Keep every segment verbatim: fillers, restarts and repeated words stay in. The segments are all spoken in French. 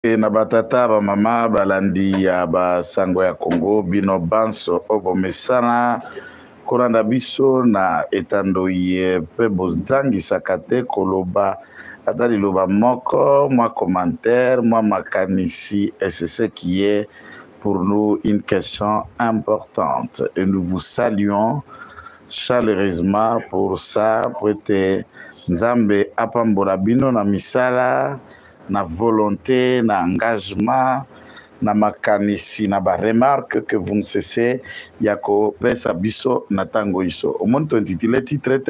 E na batata ba mama balandi ya ba sango ya Congo bino banso obo mesana kolanda biso na etando ye pe bozangisa kate koloba ata liloba moko moi commentaire moi makanisi et c'est ce qui est pour nous une question importante et nous vous saluons chaleureusement pour ça pour être nzambe apambola bino na misala na volonté, na engagement, na makanisi, na ba remarque que vous ne cessez yako pesa biso na tango iso. Au monde intitulé titre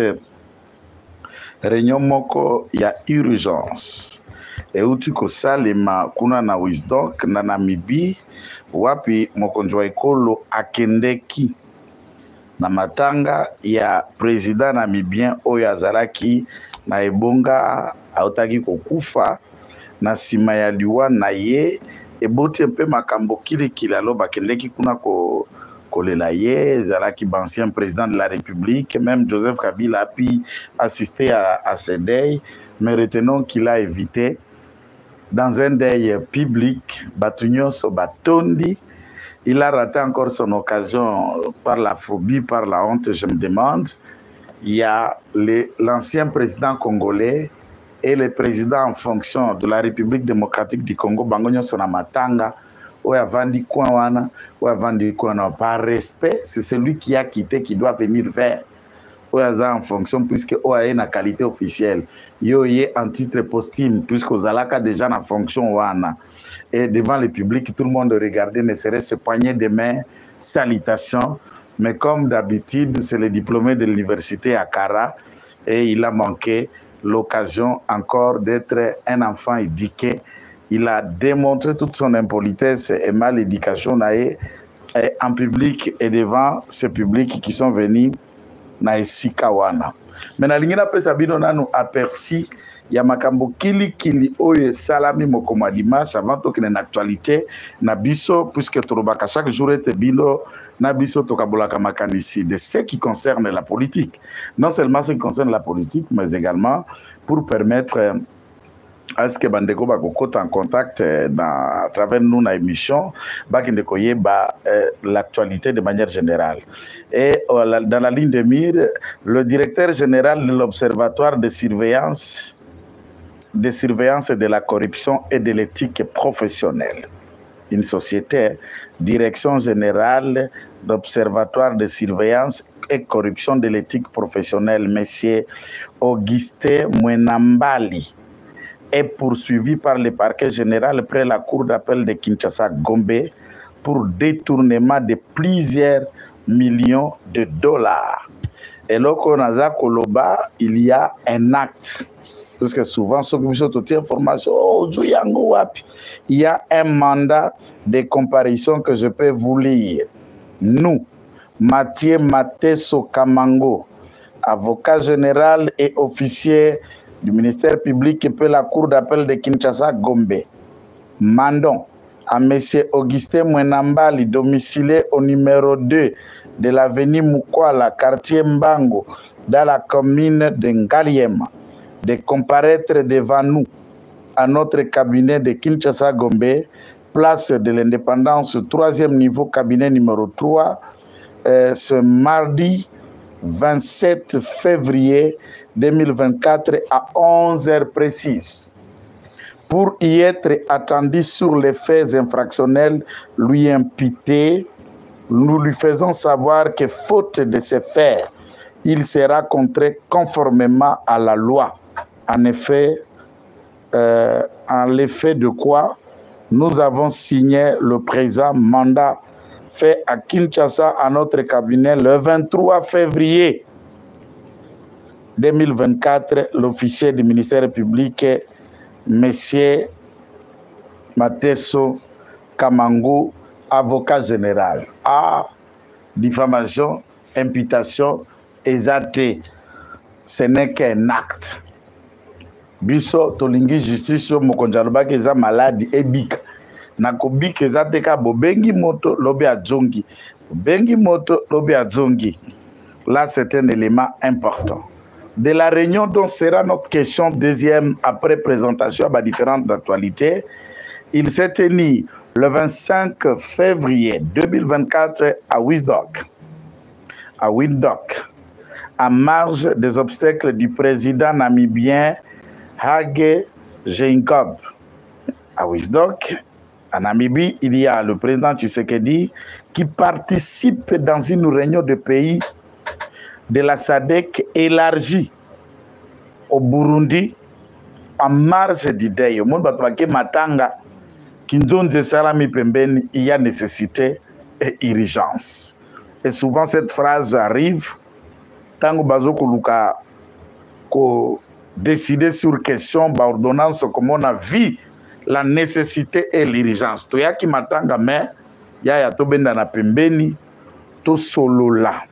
réunion moko ya urgence. Et uti ko salema kuna na wisdom na Namibie wapi mokonjwa ekolo akendeki na matanga ya président namibien oyo azalaki na ebonga autaki kokufa na sima ya liwa na ye eboti mpe makambo kilikili aloba kendeki kuna ko kolela ye ezalaki ancien président de la République, même Joseph Kabila a pu assister à, à ce deuil, mais retenons qu'il a évité dans un deuil public Batunyo Sobatondi. Il a raté encore son occasion par la phobie, par la honte, je me demande. Il y a l'ancien président congolais et le président en fonction de la République démocratique du Congo, Bangonyo Sonamatanga, ou Avandi Kouawana, ou Avandi Kouawana. Par respect, c'est celui qui a quitté qui doit venir vers. Ou en fonction, puisque ou a une qualité officielle. Yo est en titre posthume, puisque Zalaka déjà en fonction wana. Et devant le public, tout le monde regardait, ne serait ce poignet de main, salutations. Mais comme d'habitude, c'est le diplômé de l'université à Kara, et il a manqué l'occasion encore d'être un enfant éduqué. Il a démontré toute son impolitesse et mal éducation en public et devant ce public qui sont venus na esikawana. Mais na lingina pesa bino nanu aperçu ya makambo kili kili oye salami mokoma dimanche avant to kene na actualité na biso puisque torobaka chaque jour ete bino na biso tokabolaka makanisi de ce qui concerne la politique. Non seulement ce qui concerne la politique, mais également pour permettre à ce que Bandeko Bakoko en contact dans, à travers nous, dans l'émission, Bakindeko Yeba l'actualité de manière générale. Et dans la ligne de mire, le directeur général de l'Observatoire de surveillance, de surveillance de la corruption et de l'éthique professionnelle, une société, direction générale d'Observatoire de surveillance et corruption de l'éthique professionnelle, M. Augustin Mwenambali, est poursuivi par le parquet général près la cour d'appel de Kinshasa-Gombe pour détournement de plusieurs millions de dollars. Et là, qu'on a Koloba, il y a un acte. Parce que souvent, ce que toute information, oh, il y a un mandat de comparaison que je peux vous lire. Nous, Mathieu Mateso Kamango, avocat général et officier du ministère public et la cour d'appel de Kinshasa-Gombe. Mandons à M. Augustin Mwenambali, domicilié au numéro deux de l'avenue Mukwala, quartier Mbango, dans la commune de Ngaliema, de comparaître devant nous à notre cabinet de Kinshasa-Gombe, place de l'indépendance, troisième niveau, cabinet numéro trois, euh, ce mardi vingt-sept février deux mille vingt-quatre à onze heures précises pour y être attendu sur les faits infractionnels lui imputés. Nous lui faisons savoir que faute de ces faits, il sera contraint conformément à la loi. En effet, euh, en l'effet de quoi nous avons signé le présent mandat fait à Kinshasa à notre cabinet le vingt-trois février deux mille vingt-quatre, l'officier du ministère public, M. Mateso Kamango, avocat général. Ah, diffamation, imputation, exaté, ce n'est qu'un acte. Biso, tolingi justice, mokonjaloba keza maladi ebik. Nakobi keza teka bobengi moto lobe adjongi. Bobengi moto lobe adjongi. Là, c'est un élément important. De la réunion dont sera notre question deuxième après présentation à différentes actualités, Il s'est tenu le vingt-cinq février deux mille vingt-quatre à Windhoek, à Windhoek, en marge des obstacles du président namibien Hage Geingob. À Windhoek, en Namibie, il y a le président Tshisekedi qui participe dans une réunion de pays de la S A D C élargie au Burundi en marge d'idée. Au monde batwake matanga kinzonze salami pembeni, il y a nécessité et urgence. Et souvent cette phrase arrive tango bazoko luka ko décider sur question ba ordonnance comme on a vu la nécessité et l'urgence. To yaki matanga mais ya ya to benda na pembeni to solola.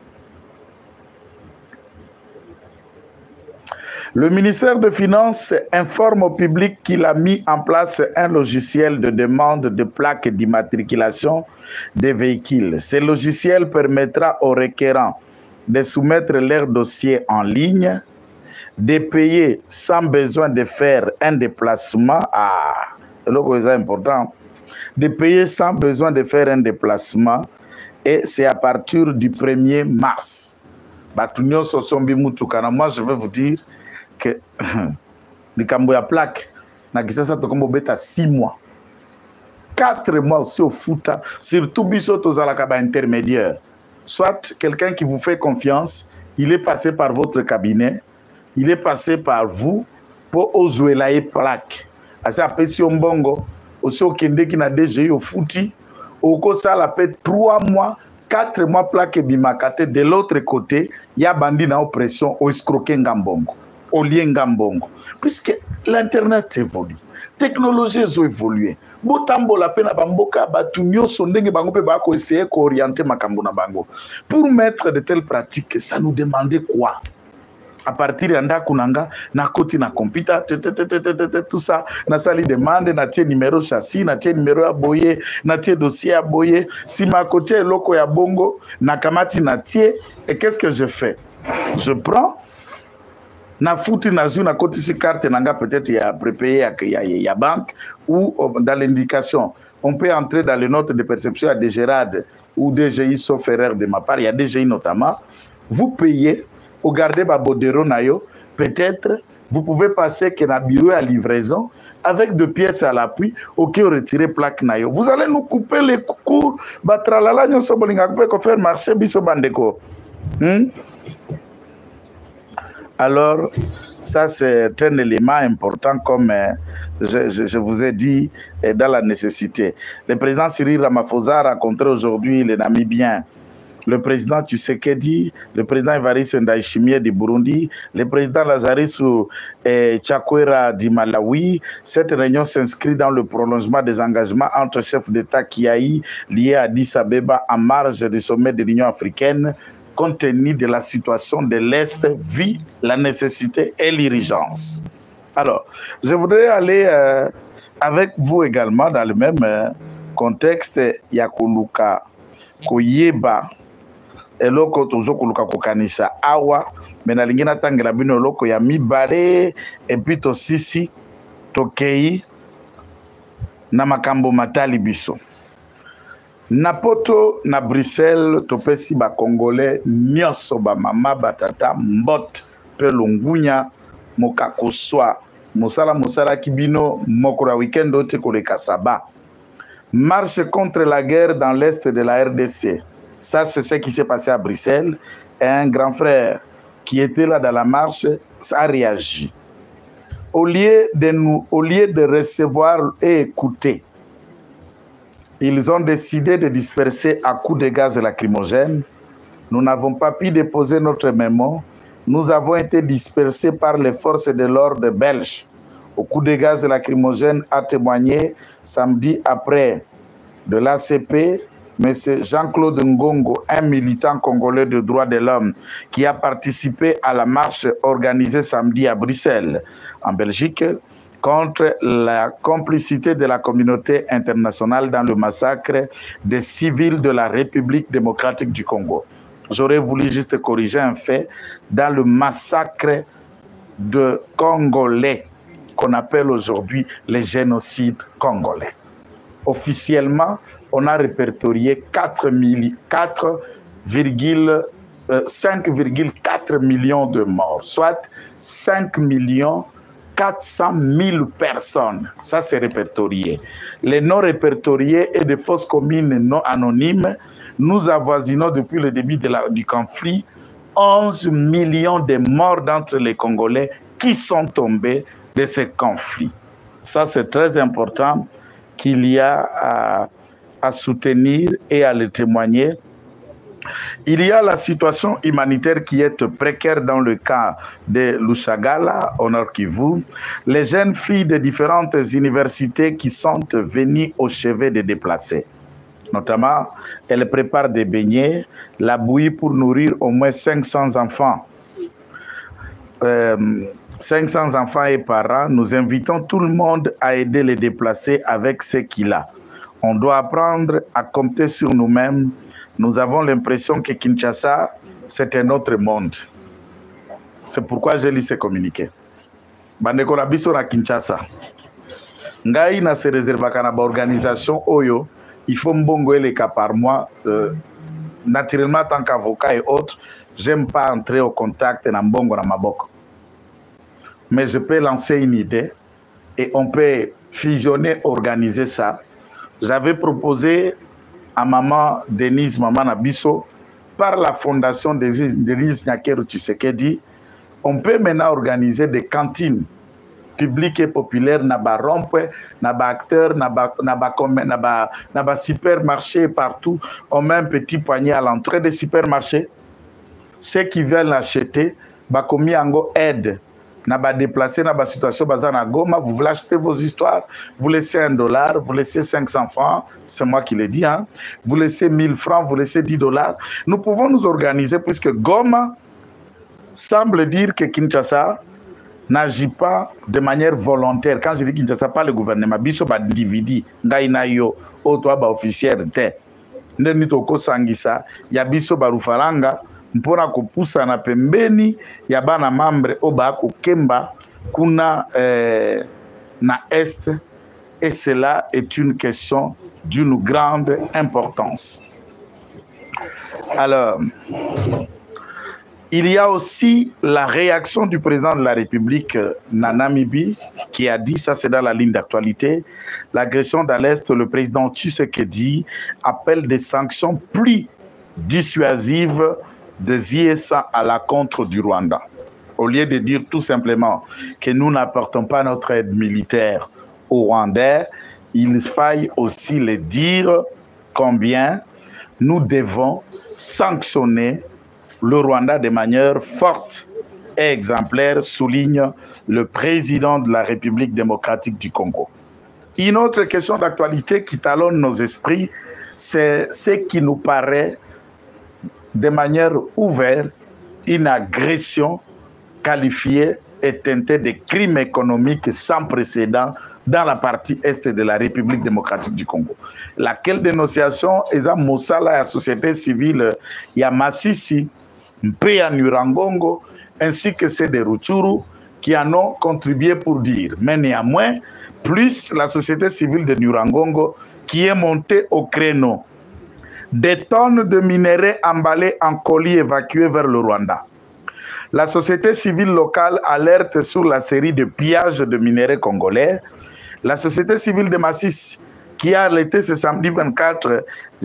Le ministère des Finances informe au public qu'il a mis en place un logiciel de demande de plaques d'immatriculation des véhicules. Ce logiciel permettra aux requérants de soumettre leur dossier en ligne, de payer sans besoin de faire un déplacement. Ah, c'est important. De payer sans besoin de faire un déplacement. Et c'est à partir du premier mars. Moi, je vais vous dire que les Camboya plaque, na kisasa tokombo beta six mois, quatre mois aussi au foot, surtout biso tozalaka ba intermédiaire. Soit quelqu'un qui vous fait confiance, il est passé par votre cabinet, il est passé par vous pour ozuela et plaque. Asa apesi ombongo, aussi au kende qui na D G I au footy, au kosa la paix trois mois, quatre mois plaque bimakate. De l'autre côté, il y a bandi na oppression au escroquer ngambongo. Au lien ngambongo, puisque l'internet évolue, technologie a évolué. Botambo la pena bamboka batunyo sondenge bango pe bako essayer qu'orienter makambo na bango. Pour mettre de telles pratiques, ça nous demandait quoi? À partir d'anda kunanga na koti na computer tout ça na sali demande na tie numéro châssis na tie numéro ya boye na tie dossier ya boye si ma côté loko ya bongo na kamati na tie. Et qu'est-ce que je fais? Je prends na foutu na zu na côté si carte nanga peut-être il y a prépayé il y a il y a banque ou dans l'indication on peut entrer dans les notes de perception à D G R A D ou D G I sauf erreur de ma part, il y a D G I notamment. Vous payez, vous gardez ba bodero na yo, peut-être vous pouvez passer que na bureau à livraison avec deux pièces à l'appui, ok, retirer plaque na yo. Vous allez nous couper les cours, batralala nyoso bolinga ko faire marcher biso bandeko. Hmm? Alors, ça c'est un élément important comme euh, je, je, je vous ai dit euh, dans la nécessité. Le président Cyril Ramaphosa a rencontré aujourd'hui les Namibiens, le président Tshisekedi, le président Evariste Ndayishimiye du Burundi, le président Lazarus euh, Chakwera du Malawi. Cette réunion s'inscrit dans le prolongement des engagements entre chefs d'État qui a eu liés à Addis Abeba en marge du sommet de l'Union africaine, compte tenu de la situation de l'Est, vu la nécessité et l'urgence. Alors, je voudrais aller euh, avec vous également dans le même euh, contexte, Yakuluka, Koyeba, eloko tozo kuluka kokanisa awa, mena lingina tangela bino eloko ya mibale, et puis to sisi, to kei, na makambo matali biso. Na poto na Bruxelles topesi ba Congolais nyonso ba mama batata mbot pe lungunya mokakoswa mosala mosala kibino mokora weekend ote koleka saba. Marche contre la guerre dans l'est de la R D C. Ça c'est ce qui s'est passé à Bruxelles. Et un grand frère qui était là dans la marche a réagi. Au lieu de nous, au lieu de recevoir et écouter, ils ont décidé de disperser à coups de gaz lacrymogène. Nous n'avons pas pu déposer notre mémo. Nous avons été dispersés par les forces de l'ordre belges. Au coup de gaz lacrymogène a témoigné samedi après de l'A C P, M. Jean-Claude Ngongo, un militant congolais de droits de l'homme qui a participé à la marche organisée samedi à Bruxelles, en Belgique, contre la complicité de la communauté internationale dans le massacre des civils de la République démocratique du Congo. J'aurais voulu juste corriger un fait dans le massacre de Congolais qu'on appelle aujourd'hui les génocides congolais. officiellement, on a répertorié cinq virgule quatre millions de morts, soit cinq millions quatre cent mille personnes. Ça, c'est répertorié. Les non répertoriés et des fosses communes non anonymes, nous avoisinons depuis le début de la, du conflit onze millions de morts d'entre les Congolais qui sont tombés de ces conflits. Ça, c'est très important qu'il y a à, à soutenir et à le témoigner. Il y a la situation humanitaire qui est précaire dans le cas de Lushagala, au Nord Kivu. Les jeunes filles de différentes universités qui sont venues au chevet des déplacés. Notamment, elles préparent des beignets, la bouillie pour nourrir au moins cinq cents enfants. Euh, cinq cents enfants et parents, nous invitons tout le monde à aider les déplacés avec ce qu'il a. On doit apprendre à compter sur nous-mêmes. Nous avons l'impression que Kinshasa, c'est un autre monde. C'est pourquoi je lis ces communiqués. Bandeko na biso na Kinshasa. Ngai na se réservaka na ba organisation oyo, il faut mbongo les cas par mois. Euh, naturellement, en tant qu'avocat et autres, j'aime pas entrer au contact na mbongo na maboko. Mais je peux lancer une idée et on peut fusionner, organiser ça. J'avais proposé à maman Denise, maman Nabiso, par la fondation de Denise Nyakeru Tshisekedi, on peut maintenant organiser des cantines publiques et populaires, naba rompe, naba acteurs, naba naba naba naba supermarché partout. On met un petit poignet à l'entrée des supermarchés. Ceux qui veulent l'acheter, bakomi ango aide. Naba déplacer naba situation bazana Goma, vous voulez acheter vos histoires, vous laissez un dollar, vous laissez cinq cents francs, c'est moi qui l'ai dit, hein. Vous laissez mille francs, vous laissez dix dollars. Nous pouvons nous organiser puisque Goma semble dire que Kinshasa n'agit pas de manière volontaire. Quand je dis Kinshasa, pas le gouvernement, biso ba individu, ngaina yo, oto ba officiel te. Ndeni toko sangisa, ya biso ba rufaranga, mpona kupusa na pembeni, ya bana mambre oba kukemba, kuna eh, na est, et cela est une question d'une grande importance. Alors, il y a aussi la réaction du président de la République na Namibie qui a dit, ça c'est dans la ligne d'actualité, l'agression dans l'Est, le président Tshisekedi appelle des sanctions plus dissuasives des I S A à la contre du Rwanda. Au lieu de dire tout simplement que nous n'apportons pas notre aide militaire au Rwandais, il faille aussi le dire combien nous devons sanctionner le Rwanda de manière forte et exemplaire, souligne le président de la République démocratique du Congo. Une autre question d'actualité qui talonne nos esprits, c'est ce qui nous paraît de manière ouverte une agression qualifiée et teintée de crimes économiques sans précédent dans la partie est de la République démocratique du Congo. Laquelle dénonciation est à Mosala, la société civile, il y a Massissi, Mpea Nurangongo, ainsi que ceux de Rutshuru qui en ont contribué pour dire. Mais néanmoins, plus la société civile de Nurangongo qui est montée au créneau. Des tonnes de minerais emballés en colis évacués vers le Rwanda. La société civile locale alerte sur la série de pillages de minerais congolais. La société civile de Massis, qui a alerté ce samedi vingt-quatre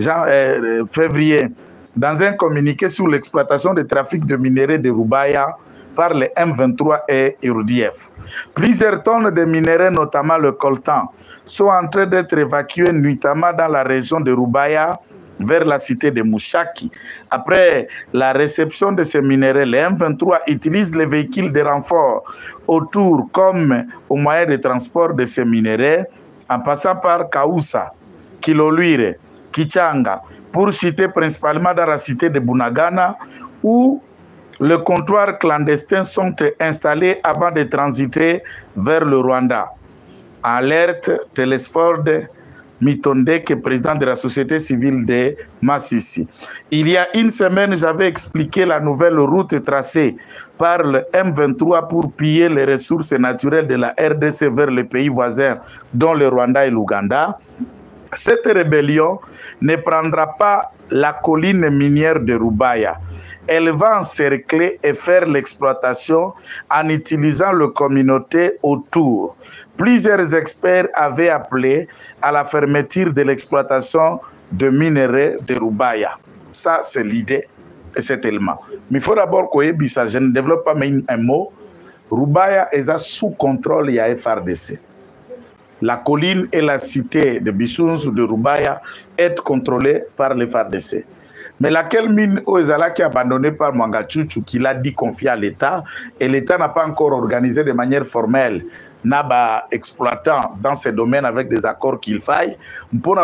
février dans un communiqué sur l'exploitation des trafics de minerais de Rubaya par les M vingt-trois et R D F. Plusieurs tonnes de minerais, notamment le coltan, sont en train d'être évacuées nuitamment dans la région de Rubaya vers la cité de Mouchaki. Après la réception de ces minerais, les M vingt-trois utilisent les véhicules de renfort autour comme au moyen de transport de ces minerais, en passant par Kaoussa, Kiloluire, Kichanga, pour citer principalement dans la cité de Bunagana, où les comptoirs clandestins sont installés avant de transiter vers le Rwanda. Alerte Telesford Mitonde, qui est président de la société civile de Massissi. Il y a une semaine, j'avais expliqué la nouvelle route tracée par le M vingt-trois pour piller les ressources naturelles de la R D C vers les pays voisins, dont le Rwanda et l'Ouganda. Cette rébellion ne prendra pas la colline minière de Rubaya. Elle va encercler et faire l'exploitation en utilisant les communautés autour. Plusieurs experts avaient appelé à la fermeture de l'exploitation de minerais de Rubaya. Ça, c'est l'idée et c'est élément. Mais il faut d'abord que ça, je ne développe pas un mot. Rubaya est sous contrôle de la F R D C. La colline et la cité de Bissouns ou de Rubaya est contrôlée par le F R D C. Mais laquelle mine Oezala qui est abandonnée par Mwangachuchu, qui l'a dit confier à l'État, et l'État n'a pas encore organisé de manière formelle, n'a pas exploitant dans ces domaines avec des accords qu'il faille, pour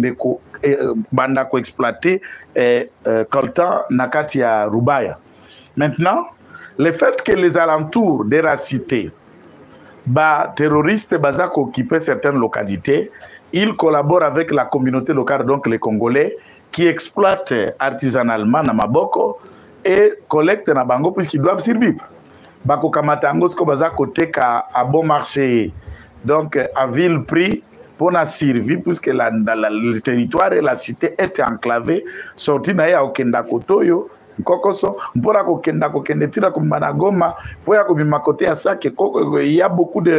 exploiter coltan nakati à Rubaya. Maintenant, le fait que les alentours de la cité, bah, terroristes bazak occuper certaines localités, ils collaborent avec la communauté locale, donc les Congolais, qui exploitent artisanalement na maboko et collectent na bango puisqu'ils doivent survivre. Bako kamatango sko bazak côté ka à bon marché, donc à vil prix pour na survie puisque la, la, la, le territoire et la cité étaient enclavés, sorti na ya okenda kotoyo. Kokoso, mpora kokenda kokende tira kumbana Goma, poya kubima côté à ça que il y a beaucoup de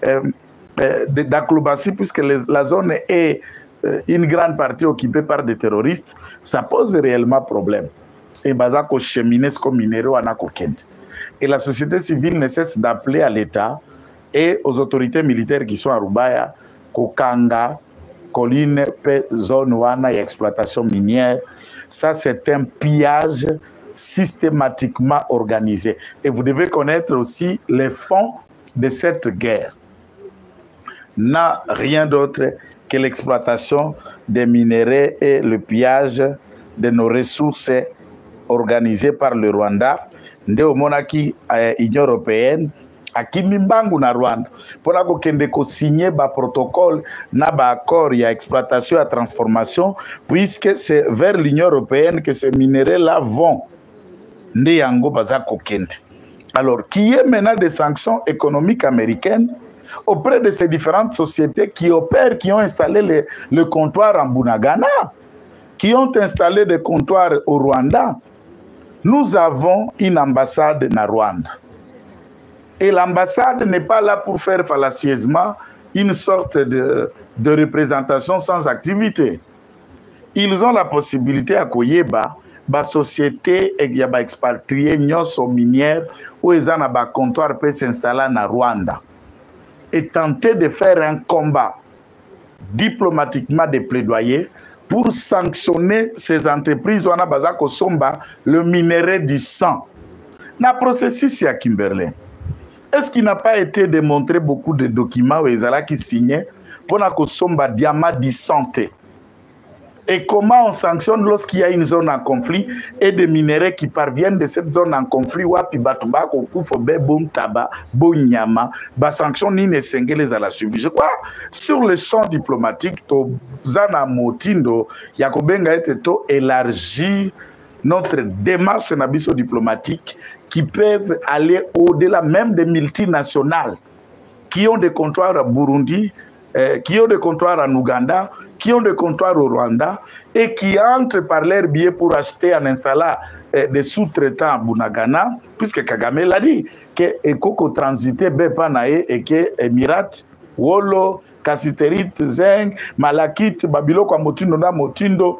d'acrobatie puisque les, la zone est euh, une grande partie occupée par des terroristes, ça pose réellement problème. Et bazako cheminer ce minéraux à Nakokend. Et la société civile ne cesse d'appeler à l'État et aux autorités militaires qui sont à Rubaya, Kokanga, colline, zone wana et exploitation minière. Ça, c'est un pillage systématiquement organisé. Et vous devez connaître aussi les fonds de cette guerre. N'a rien d'autre que l'exploitation des minéraux et le pillage de nos ressources organisées par le Rwanda. Ndeo monaki Union européenne akimimbangu na Rwanda pour la kokende ko signer ba protocole na ba accord ya exploitation et transformation puisque c'est vers l'Union européenne que ces minéraux là vont nde yango baza kokende. Alors qui est maintenant des sanctions économiques américaines auprès de ces différentes sociétés qui opèrent, qui ont installé le, le comptoir en Bunagana, qui ont installé des comptoirs au Rwanda. Nous avons une ambassade na Rwanda. Et l'ambassade n'est pas là pour faire fallacieusement une sorte de, de représentation sans activité. Ils ont la possibilité à Koyeba, la société et ba expatriés nyoso minière où ils ont un comptoir peut s'installer en Rwanda et tenter de faire un combat diplomatiquement de plaidoyer pour sanctionner ces entreprises où on a bazako somba le minerai du sang. Na processus à Kimberley. Est-ce qu'il n'a pas été démontré beaucoup de documents où ils ont qui signaient pour que somba diamant du santé? Et comment on sanctionne lorsqu'il y a une zone en conflit et des minéraux qui parviennent de cette zone en conflit wapi batumba ko kufobe bon tabac bon nyama ba sanction ni ne sengele à la suivi. Je crois sur le champ diplomatique to zana motindo yakobenga ete to élargir notre démarche nabiso diplomatique qui peuvent aller au-delà même des multinationales qui ont des comptoirs à Burundi, euh, qui ont des comptoirs en Ouganda, qui ont des comptoirs au Rwanda et qui entrent par leur biais pour acheter en installant euh, des sous-traitants à Bunagana, puisque Kagame l'a dit, que Ekoko transité Bepanae et que Emirat, Wolo, Kasiterit, Zeng, Malakit, Babiloko, Motindo, na Motindo,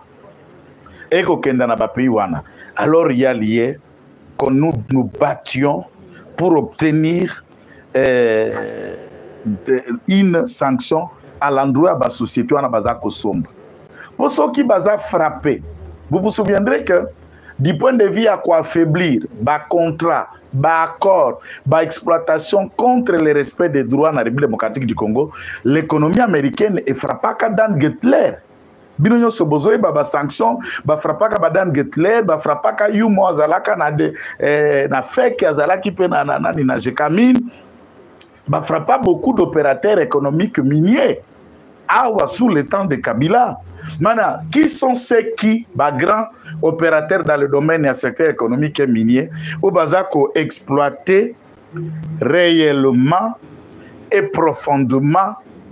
et Kokendana Bapiwana. Alors il y a lié que nous nous battions pour obtenir euh, de, une sanction à l'endroit de la société à Bazako Sombre. Pour ceux qui ont frappé, vous vous souviendrez que du point de vue à quoi affaiblir, bas contrat, bas accord, bas exploitation contre le respect des droits dans la République démocratique du Congo, l'économie américaine est frappée à Dan Getler. Bino sobozoe baba sanction ba frappaka badan Getler ba frappaka yumo azalaka na de eh, na fake azalaki pe na na na Jekamine ba frappa beaucoup d'opérateurs économiques miniers awa sous le temps de Kabila. Mana qui sont ceux qui ba grands opérateurs dans le domaine du secteur économique et minier au bazako exploiter réellement et profondément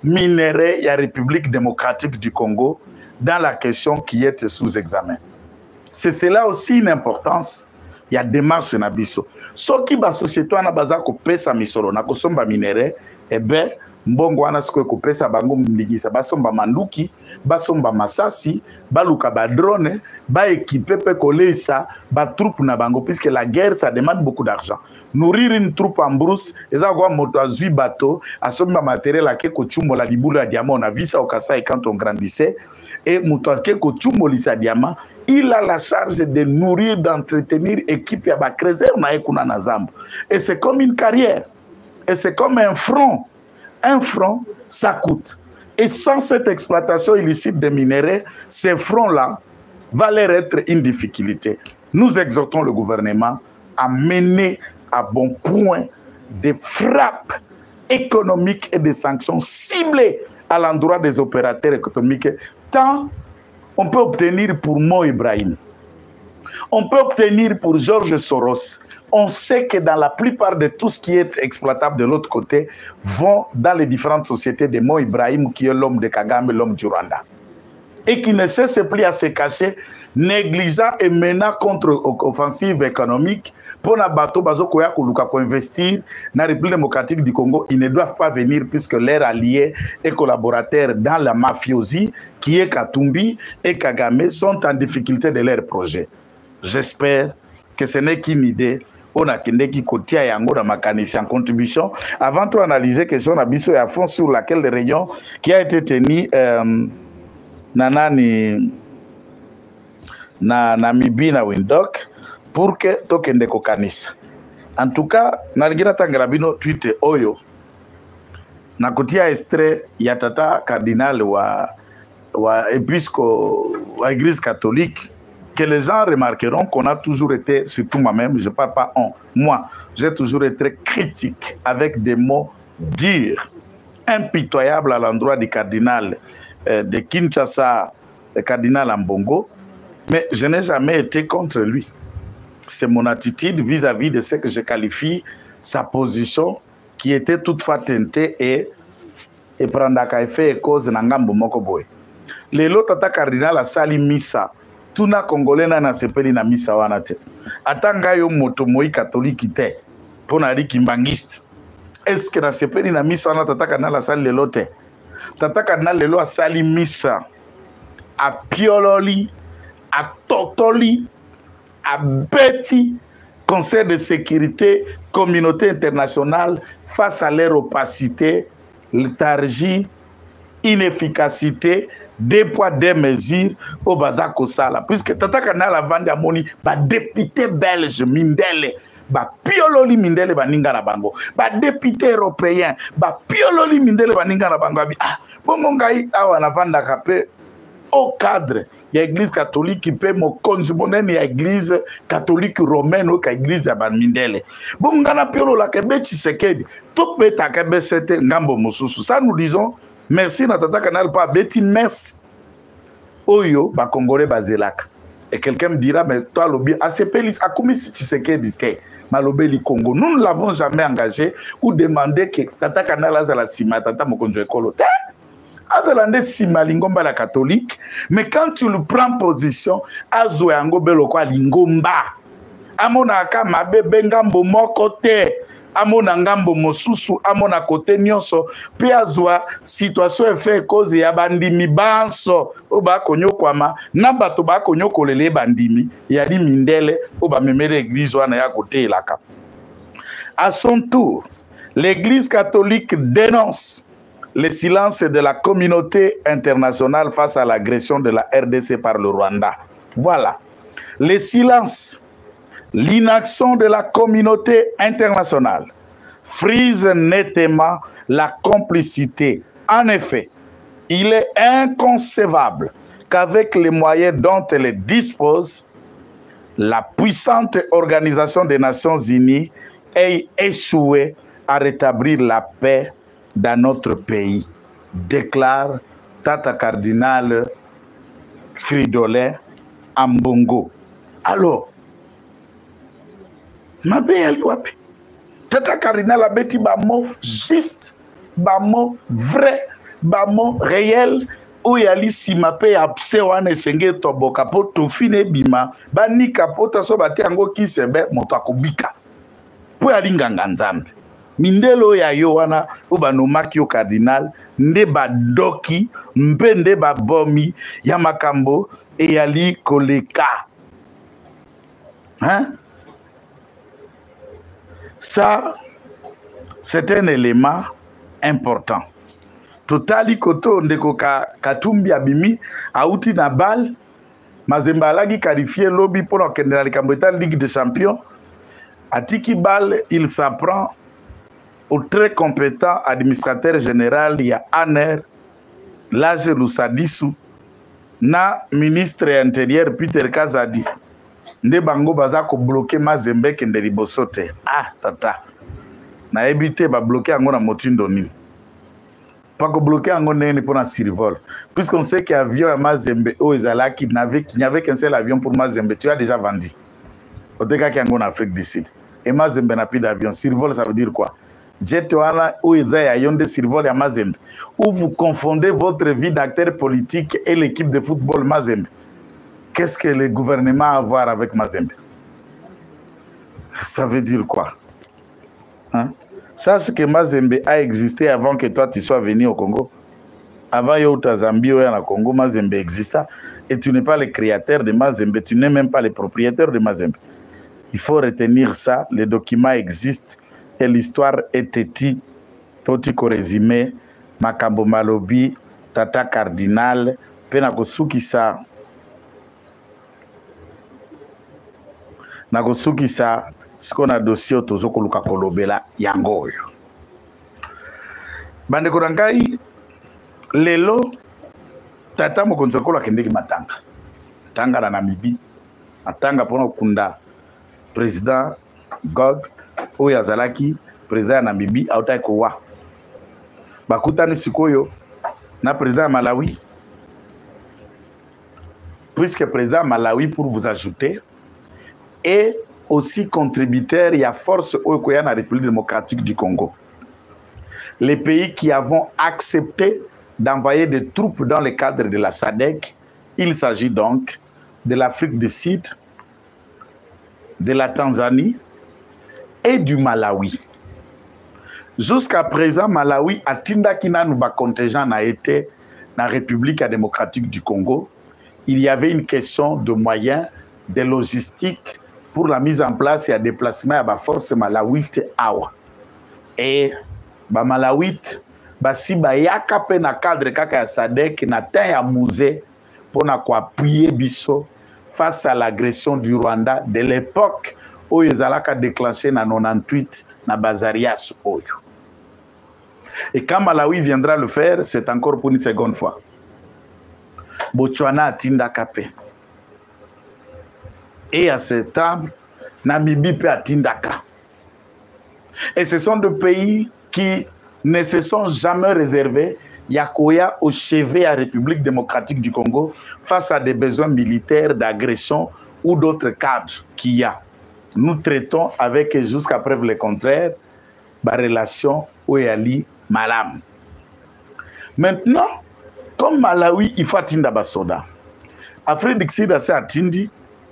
minéraux, il y a République démocratique du Congo dans la question qui est sous examen. C'est cela aussi une importance. Il y a démarche na biso. Ce qui ba société na baza ko pesa misolo na ko somba minéraux, eh ben mbongo wana siko ko pesa bango mligisa ba somba manduki, ba somba masasi, ba luka ba drone, ba équiper pe kolesa ba troupe na bango puisque la guerre ça demande beaucoup d'argent. Nourrir une troupe en brousse, eza kwa moto azui bateau, asomba matériel ake ko chumbo la libulu ya diamant, on a vu ça au Kasaï quand on grandissait et moto ake ko chumbo lisa diamant. Il a la charge de nourrir, d'entretenir l'équipe à Bakrezer na Zambo. Et c'est comme une carrière. Et c'est comme un front. Un front, ça coûte. Et sans cette exploitation illicite des minéraux, ces fronts-là va leur être une difficulté. Nous exhortons le gouvernement à mener à bon point des frappes économiques et des sanctions ciblées à l'endroit des opérateurs économiques, tant on peut obtenir pour Mo Ibrahim. On peut obtenir pour George Soros. On sait que dans la plupart de tout ce qui est exploitable de l'autre côté vont dans les différentes sociétés de Mo Ibrahim, qui est l'homme de Kagame, l'homme du Rwanda. Et qui ne cesse plus à se cacher, négligeant et menant contre-offensive économique pour na bateau bazo koya koluka ko investir dans la République démocratique du Congo. Ils ne doivent pas venir puisque leurs alliés et collaborateurs dans la mafiosie, qui est Katumbi et Kagame, sont en difficulté de leur projet. J'espère que ce n'est qu'une idée. On a qui kotia yango dans ma en contribution. Avant de analyser la question d'abisso et à fond sur laquelle les réunions qui a été tenue euh, nanani na Namibie na Windhoek pour que tokende kokanisa. En tout cas, nalingira tangalabino tweet oyo na kotia extrait ya tata cardinal wa wa épiscope wa église catholique, que les gens remarqueront qu'on a toujours été, surtout moi-même, je ne parle pas on, moi, j'ai toujours été très critique avec des mots durs, impitoyables à l'endroit du cardinal euh, de Kinshasa, le cardinal Ambongo, mais je n'ai jamais été contre lui. C'est mon attitude vis-à-vis de ce que je qualifie sa position qui était toutefois teintée et, et prendre à fait et cause n'angambo moko boy. Les lots tata cardinal a sali misa. Tuna Congolais na sepeli na misa wana te. Atanga yo moto moi catholique te. Pona ri kimbangiste. Est-ce que na sepeli na misa wana tata kana la sali lelo te? Tata kana lelo a sali misa. A piololi, a totoli, a beti Conseil de sécurité, communauté internationale face à leur opacité, léthargie, inefficacité, des poids, des mesures au Bazako Sala. Puisque Tata Kana la vende à Moni, ba député belge Mindele, ba piololi Mindele baninga na bango, ba député européen, ba piololi Mindele baninga na bango. Ah, bon mon gars, awa na vanda kapé au cadre, il y a l'église catholique qui peut me conjumer, il y a l'église catholique romaine ou l'église à Mindele. Bon, ngana piolo la kebe Tshisekedi, tout peut à kebe c'était ngambo mosusu. Ça nous disons. Merci Natata Canal pas Betty merci. Oyo ba Congolais bazelaka. Et quelqu'un me dira mais toi lobby A C P Lis a commis si tu sais qu'est dit malobeli Congo. Nous ne l'avons jamais engagé ou demandé que Tata Canal azala sima tata mokonjo ekolo. Azalande sima lingomba la catholique, mais quand tu le prends position azwe yango beloko lingomba. Amona ka mabe bengambo moko te. Amona ngambo mosusu amona kote nyonso pe azwa situation fait cause ya bandimi banso oba konyokwama na bato ba konyokolele bandimi ya di Mindele oba memere église wana ya kote elaka. À son tour, l'église catholique dénonce le silence de la communauté internationale face à l'agression de la R D C par le Rwanda. Voilà. Le silence, l'inaction de la communauté internationale frise nettement la complicité. En effet, il est inconcevable qu'avec les moyens dont elle dispose, la puissante Organisation des Nations Unies ait échoué à rétablir la paix dans notre pays, déclare Tata Cardinal Fridolin Ambongo. Alors, ma belle Tata Cardinal a bêti ba mot juste, ba mot vrai, bamo réel oyali simape ya pse wana esenge toboka po tofine bima banika po taso bate yango kisebe moto akobika po ya linganga nzambe mindelo ya yo wana obanomaki yo cardinal nde badoki mpe nde babomi ya makambo eyali koleka. Hein? Ça, c'est un élément important. Totali koto ndeko ka katumbi abimi auti na bal Mazembe alagi qualifié lobby pour la Ligue des Champions. Atiki Bal, il s'apprend au très compétent administrateur général, il y a Aner, Lage Lusadisu, na ministre intérieur Peter Kazadi. Nde bango baza ko bloquer Mazembe kende libosote. Ah tata. Na ebité ba bloquer ango na motindo nini. Pas que bloquer ango nene pour un survol. Puisqu'on sait qu'il y a un avion à Mazembe au Ezala qui n'avait qu'il n'y avait qu'un seul avion pour Mazembe, tu as déjà vendu. Au cas qu'il y a en Afrique du Sud. Et Mazembe n'a plus d'avion. Survol, ça veut dire quoi? Jet au Ezala y a un de survol à Mazembe. Où vous confondez votre vie d'acteur politique et l'équipe de football Mazembe. Qu'est-ce que le gouvernement a à voir avec Mazembe? Ça veut dire quoi? Hein? Sache que Mazembe a existé avant que toi tu sois venu au Congo. Avant Yota Zambie ou au Congo, Mazembe exista. Et tu n'es pas le créateur de Mazembe, tu n'es même pas le propriétaire de Mazembe. Il faut retenir ça, les documents existent et l'histoire est étie. Totiko résumé, Makambo Malobi, Tata Cardinal, Penakosuki sa. Nakosuki sa. Ce qu'on a dossier autozoko luka kolobela yangoyo. Bande korangai lelo tata mokonzo kola kendeki matanga. Tanga na Namibie. Atanga pona kunda président God oya zalaki président Namibie auta kowa. Bakutani sikoyo na président Malawi. Puisque président Malawi pour vous ajouter et aussi contributeur, il y a force au la République démocratique du Congo. Les pays qui avons accepté d'envoyer des troupes dans le cadre de la S A D C, il s'agit donc de l'Afrique du Sud, de la Tanzanie et du Malawi. Jusqu'à présent, Malawi a tindakina nuba contingent a été dans la République démocratique du Congo. Il y avait une question de moyens, de logistique, pour la mise en place et le déplacement de la force malawite awa. Et ba malawite basi ba yaka pe na cadre kaka ya S A D C na temps ya musée pour na ko appuyer biso face à l'agression du Rwanda de l'époque où ils allaient déclencher na quatre-vingt-dix-huit na Bazarias oyo. Et quand Malawi viendra le faire, c'est encore pour une seconde fois. Botswana atinda kape. Et à ce temps, Namibie peut atindaka. Et ce sont des pays qui ne se sont jamais réservés Yakoya au chevet à la République démocratique du Congo face à des besoins militaires d'agression ou d'autres cadres qu'il y a. Nous traitons avec, jusqu'à preuve le contraire, la relation Oyali Malam. Maintenant, comme Malawi, il faut atteindre Basoda. Afrique du Sud, c'est atteindre.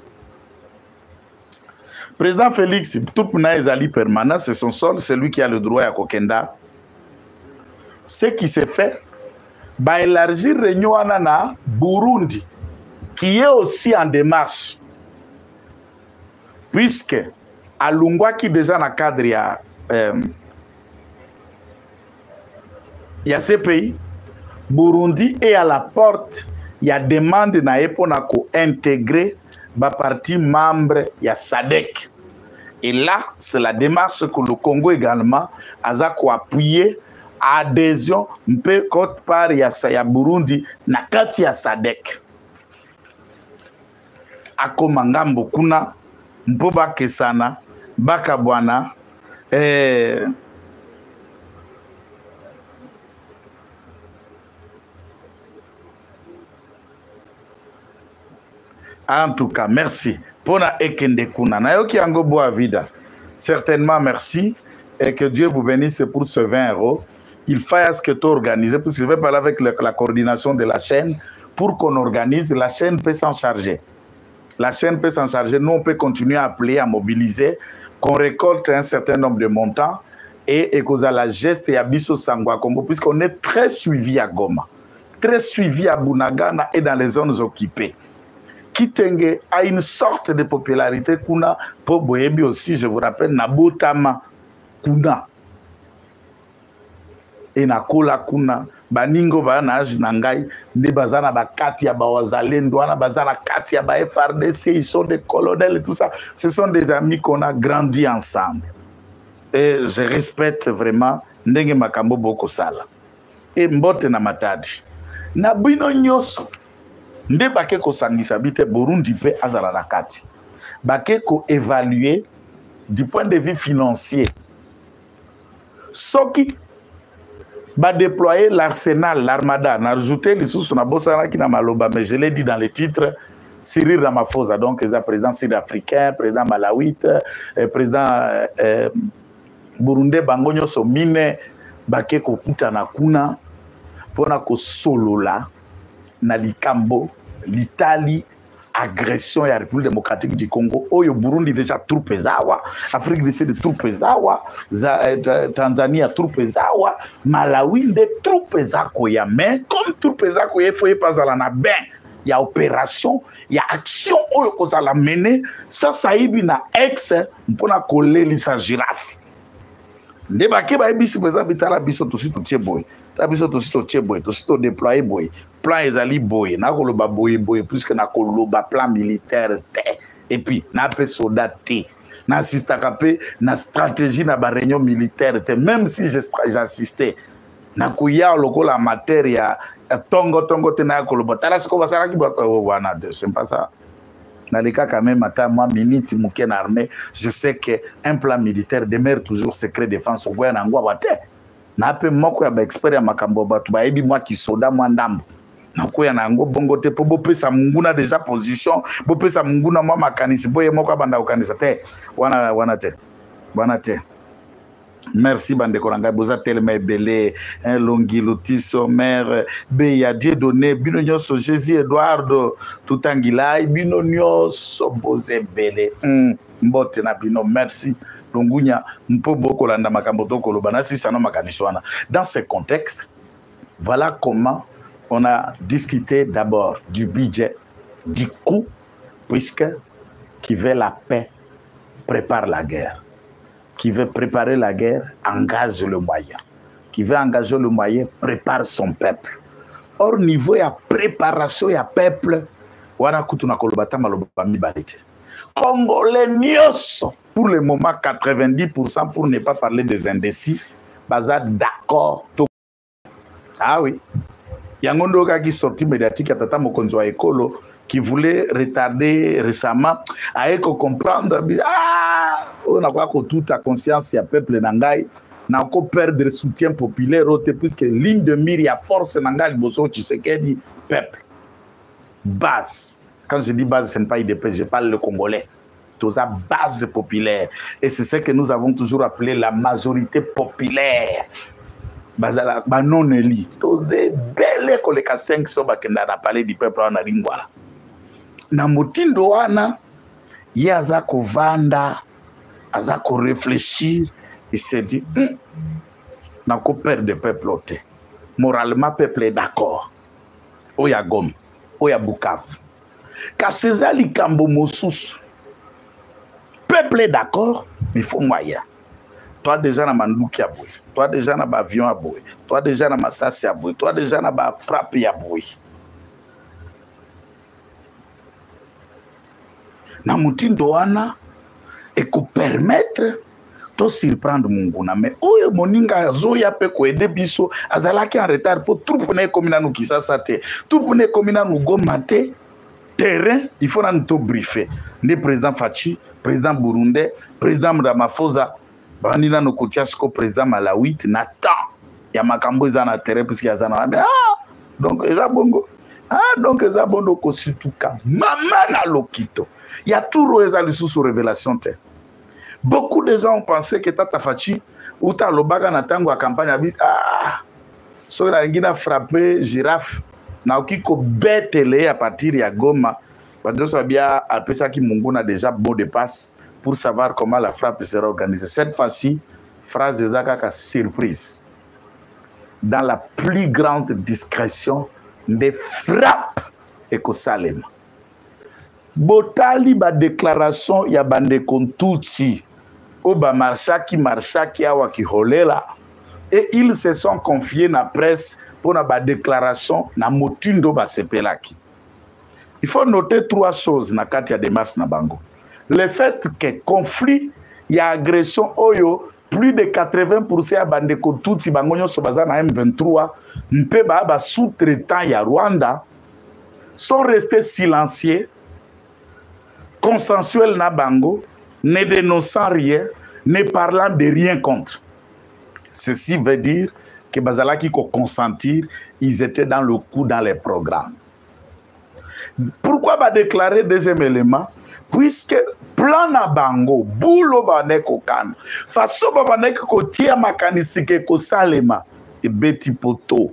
Président Félix, tout le monde est permanent, c'est son sol, c'est lui qui a le droit à Kokenda. Ce qui s'est fait, bah élargir Réunion Anana, Burundi, qui est aussi en démarche. Puisque, à Lungwa, qui déjà dans le cadre, il y a, euh, il y a ces pays, Burundi est à la porte, il y a demande pour intégrer la partie membre, il y a S A D C. Et là, c'est la démarche que le Congo également a appuyé à adhésion, un peu côte part, il y a Burundi, na kati ya S A D C. Ako mangambo kuna, mpoba kesana, bakabwana, eh, en tout cas, merci. Pona ekende kuna. Nayoki yango boa vida. Certainement merci et que Dieu vous bénisse pour ce vingt euros. il faut à ce que tu organises, parce que je vais parler avec la, la coordination de la chaîne, pour qu'on organise, la chaîne peut s'en charger. La chaîne peut s'en charger, nous on peut continuer à appeler, à mobiliser, qu'on récolte un certain nombre de montants, et, et qu'on a la geste et à Bisso Sangwa Congo, puisqu'on est très suivi à Goma, très suivi à Bunagana et dans les zones occupées. Kitenge a une sorte de popularité kuna pour Boyebi aussi, je vous rappelle, Nabotama kuna et Nakola kuna baningo bana nangai ne bazana ba kati ya ba wazalendo wana bazana kati ya ba F R D C, ils sont des colonels et tout ça, ce sont des amis qu'on a grandi ensemble et je respecte vraiment ndenge makambo boko sala et mbote na matadi na bino nyoso nde bake ko sangisa bite Burundi pe azala na kati bake ko évaluer du point de vue financier soki ba déployer l'arsenal l'armada na rajouter les sous na bosana ki na maloba, mais je l'ai dit dans le titre, Cyril Ramaphosa donc est président sud-africain, président malawite, eh, président eh, burundais bango nyoso mine bake ko kutana kuna pona ko solola na likambo l'Italie agression ya République démocratique du Congo oyo Burundi déjà troupe zawa, Afrique du Sud troupe zawa, Tanzania troupe zawa, Malawi de troupe zako ya, mais comme troupe zako ya faut pas ala na ben ya opération ya action oyo ko za la mener ça saibi na ex mpona coller lisa girafe nde bake ba ebisi beza bitala biso to sito tie boy ta biso to sito tie boy to sito déployer boy plan ezali boy na koloba boy boy puisque na koloba plan militaire te et puis na pe soldat te na assistaka pe na stratégie na ba réunion militaire te, même si j'assistais na kuya lokola matière ya tongo tongo te na koloba tala siko basala ki wana de c'est pas ça. Dans les cas quand même, à moi, minute mouken armée, je sais qu'un plan militaire demeure toujours secret défense au Gouvernement N'angwa na pe moko ya ba expert ya makambo batu ba ebi moi ki soda moi ndambo na ko ya nango bongo te po bopesa munguna déjà position bopesa munguna moi makanisi boye moko banda okanisa te wana wana te wana te. Merci bande koranga boza tellement belé un longi lotiso mère be ya Dieu donné bino nyoso Jésus Eduardo tutangilai bino nyoso boze belé mbote na bino merci longunya mpo boko landa makambo to koloba na si sana makaniswana. Dans ce contexte, voilà comment on a discuté d'abord du budget, du coût, puisque qui veut la paix prépare la guerre. Qui veut préparer la guerre, engage le moyen. Qui veut engager le moyen, prépare son peuple. Or, niveau ya préparation ya peuple, wana kutuna kolobata maloba mibalite. Congolais nyoso, pour le moment quatre-vingt-dix pour cent, pour ne pas parler des indécis, baza d'accord. Ah oui. Yangondo qui sorti médiatique à Tata Mokonzo Ekolo, qui voulait retarder récemment, à comprendre, ah, on a quoi que toute la conscience, il y a peuple nangai, n'a encore perdre le soutien populaire, puisque ligne de mire, il y a force nangai, boso, tu sais qu'elle dit peuple. Base. Quand je dis base, ce n'est pas I D P, je parle le Congolais. Tout ça, base populaire. Et c'est ce que nous avons toujours appelé la majorité populaire. Bazala, ba non éli. Tozé, belle koleka cinq soba kenda na parler du peuple en Aringwala. Na motindo wana, ye azako vanda, azako réfléchir, il s'est dit, hm, n'a ko perdre de peuple ote. Moralement, peuple est d'accord. Oya Gom, Oya Bukavu. Kasezali Kambo Mosus. Peuple est d'accord, mais il faut moyen. Toi déjà na mandouki à boué, toi déjà na avion à boué, toi déjà na massasi à boué, toi déjà na ba frappe à boué. Na mutindo wana et ko permettre to surprendre munguna, mais oyo moninga zoya pe ko aider biso azalaki en retard pour troupe na komina no Kisasa te, troupe na komina no Goma te. Terrain, il faut nous to briefer. Le président Fachi, président burundais, président Ramaphosa, banina no kotiasko président malawite Nathan. Ya makambo za na terrain puisque ya zana. Ah, donc eza bongo. Ah, donc eza bondo ko situka. Mama na lokito. Ya tout eza lisusu révélation te. Beaucoup de gens ont pensé que Tata Fachi uta lobaka na tango ya campagne abi ah so na ngina frapper girafe na okiko betele à partir ya Goma badoso bien apesa ki Munguna déjà bon de passe pour savoir comment la frappe sera organisée. Cette fois-ci, phrase de Zakaka surprise. Dans la plus grande discrétion des frappes et Salema. Botali ba déclaration ya bande kontutsi oba marchaki marchaki awa ki holela et ils se sont confiés na presse pour na ba déclaration na motindo ba sepelaki. Il faut noter trois choses na kati ya démarche na bango. Le fait que conflit, il y a agression, oyo, plus de quatre-vingts pour cent à Bandeko Tutsi, Bangonyo Sobaza na M vingt-trois, Mpeba ba sous-traitant ya Rwanda, sont restés silencieux, consensuels na bango, ne dénonçant rien, ne parlant de rien contre. Ceci veut dire que Bazalaki ko consentir, ils étaient dans le coup dans les programmes. Pourquoi va déclarer deuxième élément? Puisque plan na bango bulo baneko kan faso baneko ko tia makanisike ko salema e beti poto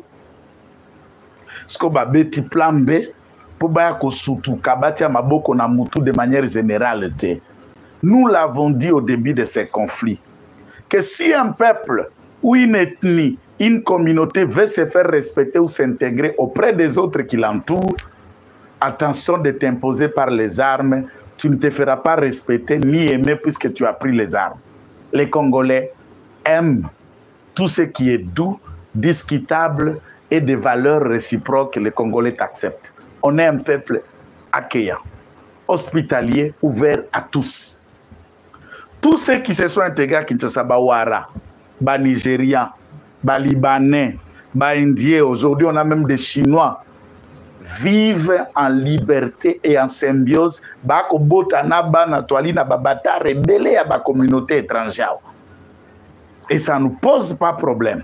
sko ba beti plan B pour ba ko sutu kabati maboko na mutu de manière générale te. Nous l'avons dit au début de ces conflits que si un peuple ou une ethnie, une communauté veut se faire respecter ou s'intégrer auprès des autres qui l'entourent, attention de t'imposer par les armes. Tu ne te feras pas respecter ni aimer puisque tu as pris les armes. Les Congolais aiment tout ce qui est doux, discutable et de valeurs réciproques. Les Congolais t'acceptent. On est un peuple accueillant, hospitalier, ouvert à tous. Tous ceux qui se sont intégrés à Kinshasa, Bawara, Ba Nigériens, Ba Libanais, Ba Indiens, aujourd'hui on a même des Chinois, vivent en liberté et en symbiose. Bako botana bana toali na babata rebelle à la communauté étrangère. Et ça ne nous pose pas problème.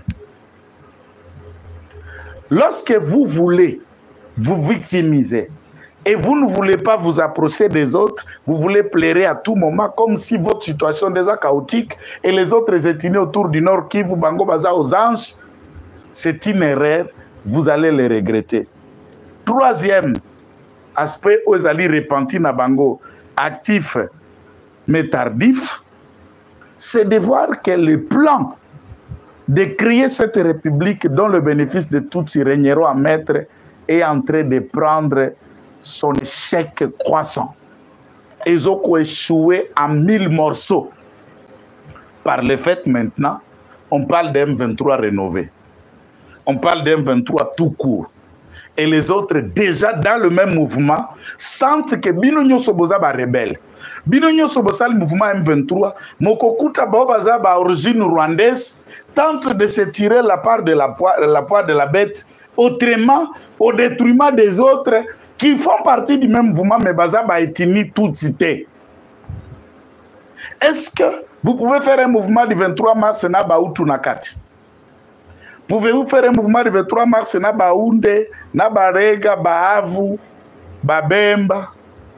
Lorsque vous voulez vous victimiser et vous ne voulez pas vous approcher des autres, vous voulez plaire à tout moment comme si votre situation est déjà chaotique et les autres ethnies autour du Nord Kivu, Bango Baza aux Anges, c'est une erreur, vous allez le regretter. Troisième aspect, aux alliés repentis na bango, actif mais tardif, c'est de voir que le plan de créer cette république dont le bénéfice de tous y régneront à maître est en train de prendre son échec croissant. Ils ont échoué en mille morceaux. Par le fait maintenant, on parle d'M vingt-trois rénové. On parle d'M vingt-trois tout court. Et les autres, déjà dans le même mouvement, sentent que Bino Soboza ba rebelle. Bino Soboza le mouvement M vingt-trois, Mokokuta Baobaza ba origine rwandaise, tente de se tirer la part de la poire, la poire de la bête, autrement, au détriment des autres qui font partie du même mouvement, mais Baza ba etini tout cité. Est-ce que vous pouvez faire un mouvement du vingt-trois mars na Baoutou Nakati? Pouvez-vous faire un mouvement du vingt-trois mars na Baounde, na Barega, Baavu, Babemba,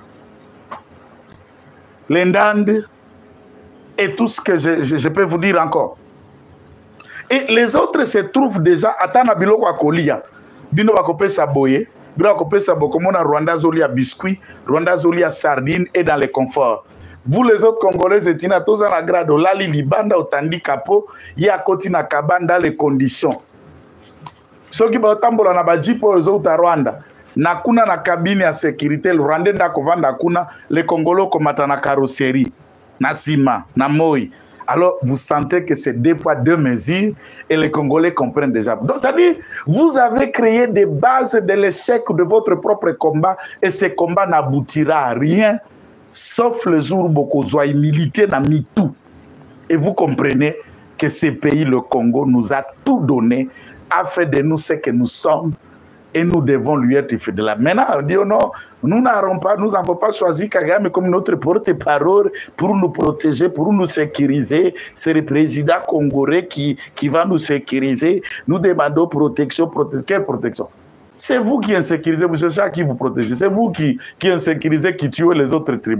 Lendande et tout ce que je, je, je peux vous dire encore. Et les autres se trouvent déjà à Tanabilo Wakolia. Bino Wakope Saboye, Bino Wakope Sabokomona, Rwanda Zolia biscuit, Rwanda Zolia sardine et dans les conforts. Vous les autres Congolais, c'est une tous en agrade, Lali Libanda, Otandi Kapo, ya Kotina Kabanda, les conditions. Ce qui va tambola na bajipo aux autres Rwanda, nakuna na cabine à sécurité, le Rwanda na kovanda kuna, les Congolais komata na carrosserie, na sima, na moi. Alors vous sentez que c'est deux poids, deux mesures et les Congolais comprennent déjà. Donc c'est-à-dire, vous avez créé des bases de l'échec de votre propre combat et ce combat n'aboutira à rien. Sauf le jour où Bokozwa est milité dans MeToo. Et vous comprenez que ce pays, le Congo, nous a tout donné, a fait de nous ce que nous sommes, et nous devons lui être fidèles. Maintenant, on dit, oh non, nous n'avons pas, nous n'avons pas choisi Kagame comme notre porte-parole pour nous protéger, pour nous sécuriser. C'est le président congolais qui, qui va nous sécuriser. Nous demandons protection, protection. Quelle protection? C'est vous qui insécurisez, vous cherchez à qui vous protégez. C'est vous qui, qui insécurisez, qui tuez les autres tribus.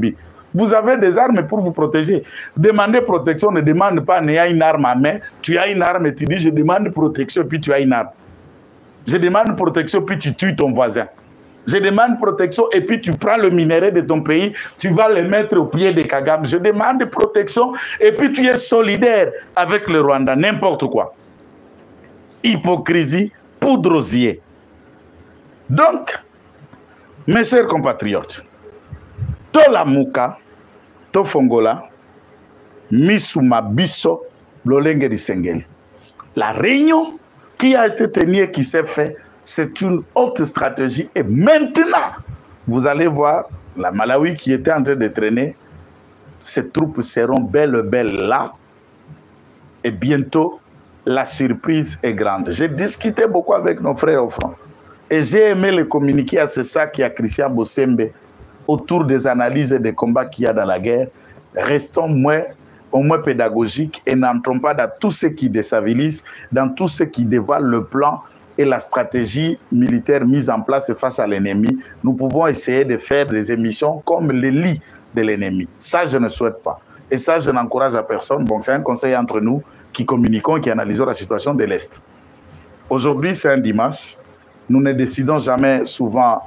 Vous avez des armes pour vous protéger. Demander protection ne demande pas n'ayant une arme à main. Tu as une arme et tu dis je demande protection puis tu as une arme. Je demande protection puis tu tues ton voisin. Je demande protection et puis tu prends le minerai de ton pays, tu vas le mettre au pied de Kagame. Je demande protection et puis tu es solidaire avec le Rwanda. N'importe quoi. Hypocrisie, poudre aux yeux. Donc, mes chers compatriotes, to la muka, to fongola, misuma biso, lolenge di sengeli. La réunion qui a été tenue et qui s'est faite, c'est une autre stratégie. Et maintenant, vous allez voir, la Malawi qui était en train de traîner, ces troupes seront belles, belles là. Et bientôt, la surprise est grande. J'ai discuté beaucoup avec nos frères au front. Et j'ai aimé le communiquer à ce ça qui a Christian Bossembe autour des analyses et des combats qu'il y a dans la guerre. Restons moins, au moins pédagogiques et n'entrons pas dans tout ce qui déstabilise, dans tout ce qui dévoile le plan et la stratégie militaire mise en place face à l'ennemi. Nous pouvons essayer de faire des émissions comme le lit de l'ennemi. Ça, je ne souhaite pas. Et ça, je n'encourage à personne. Bon, c'est un conseil entre nous qui communiquons et qui analysons la situation de l'Est. Aujourd'hui, c'est un dimanche. Nous ne décidons jamais souvent,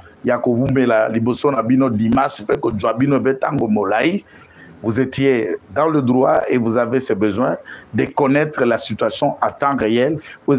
vous étiez dans le droit et vous avez ce besoin de connaître la situation à temps réel.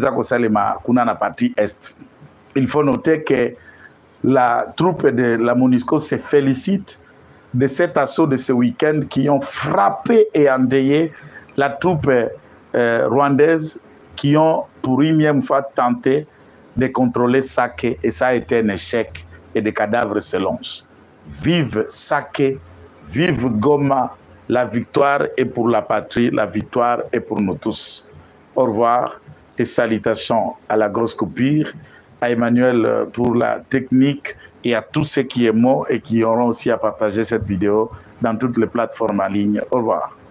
Il faut noter que la troupe de la MONUSCO se félicite de cet assaut de ce week-end qui ont frappé et endeuillé la troupe euh, rwandaise qui ont pour une énième fois tenté de contrôler Sake et ça a été un échec et des cadavres se lancent. Vive Sake, vive Goma, la victoire est pour la patrie, la victoire est pour nous tous. Au revoir et salutations à la grosse coupure, à Emmanuel pour la technique et à tous ceux qui aiment et qui auront aussi à partager cette vidéo dans toutes les plateformes en ligne. Au revoir.